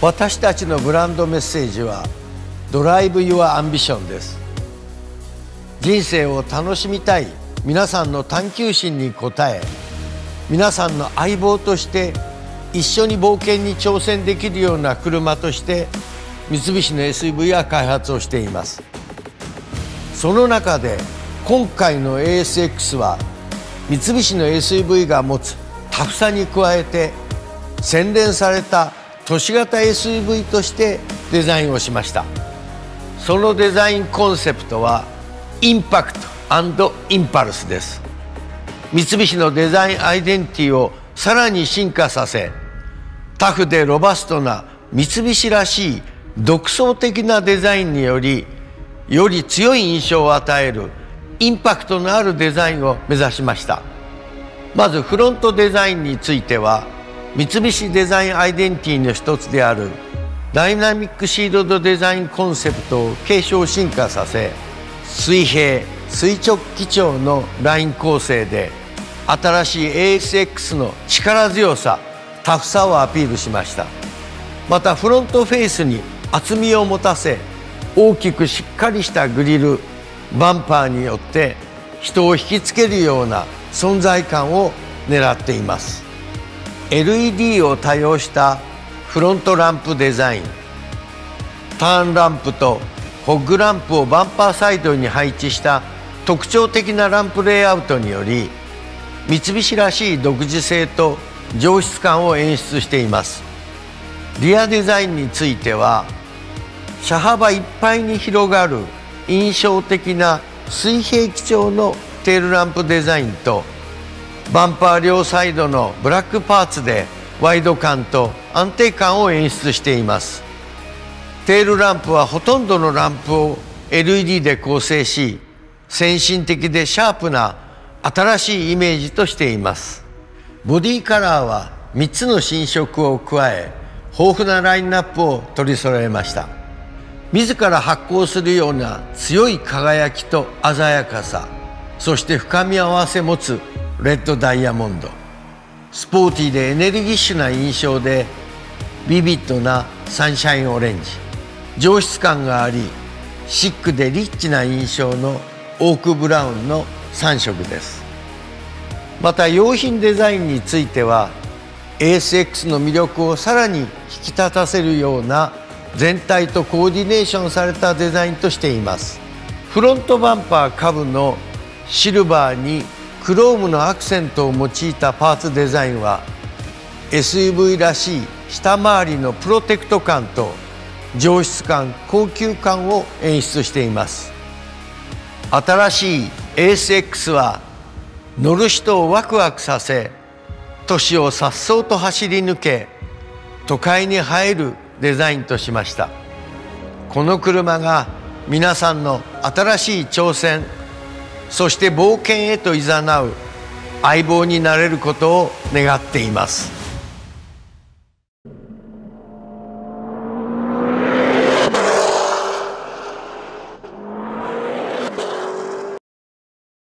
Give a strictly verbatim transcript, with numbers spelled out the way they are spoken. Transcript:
私たちのブランドメッセージはドライブ・ユア・アンビションです。人生を楽しみたい皆さんの探求心に応え、皆さんの相棒として一緒に冒険に挑戦できるような車として三菱の エスユーブイ は開発をしています。その中で今回の エーエスエックス は三菱の エスユーブイ が持つタフさに加えて洗練された都市型 エスユーブイ としてデザインをしました。そのデザインコンセプトはインパクト&インパルスです。三菱のデザインアイデンティティをさらに進化させ、タフでロバストな三菱らしい独創的なデザインによりより強い印象を与えるインパクトのあるデザインを目指しました。まずフロントデザインについては三菱デザインアイデンティティの一つであるダイナミックシールドデザインコンセプトを継承進化させ、水平垂直基調のライン構成で新しい エーエスエックス の力強さタフさをアピールしました。またフロントフェイスに厚みを持たせ、大きくしっかりしたグリルバンパーによって人を引きつけるような存在感を狙っています。 エルイーディー を多用したフロントランプデザイン、ターンランプとホッグランプをバンパーサイドに配置した特徴的なランプレイアウトにより三菱らしい独自性と上質感を演出しています。リアデザインについては車幅いっぱいに広がる印象的な水平基調のテールランプデザインと、バンパー両サイドのブラックパーツでワイド感と安定感を演出しています。テールランプはほとんどのランプを エルイーディー で構成し、先進的でシャープな新しいイメージとしています。ボディカラーはみっつの新色を加え、豊富なラインナップを取り揃えました。自ら発光するような強い輝きと鮮やかさ、そして深み合わせ持つレッドダイヤモンド、スポーティーでエネルギッシュな印象でビビッドなサンシャインオレンジ、上質感がありシックでリッチな印象のオークブラウンのさん色です。また用品デザインについては エーエスエックス の魅力をさらに引き立たせるような全体とコーディネーションされたデザインとしています。フロントバンパー下部のシルバーにクロームのアクセントを用いたパーツデザインは エスユーブイ らしい下回りのプロテクト感と上質感高級感を演出しています。新しい エーエスエックス は乗る人をワクワクさせ、都市を颯爽と走り抜け都会に映えるデザインとしました。この車が皆さんの新しい挑戦、そして冒険へと誘う相棒になれることを願っています。